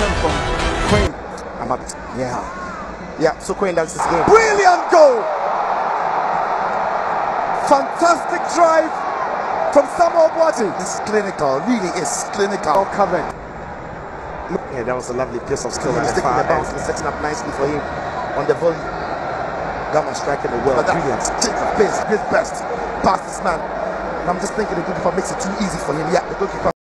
from Quain. Yeah, so Quain does this game. Brilliant goal! Fantastic drive from Samuel Boateng. This is clinical, really is clinical. All covered. Yeah, that was a lovely piece of skill. He's He's taking the bounce end. and setting up nicely for him on the volley. That was striking the well. Brilliant. Change of pace, his best. Past this man. And I'm just thinking the goalkeeper makes it too easy for him. Yeah, the goalkeeper.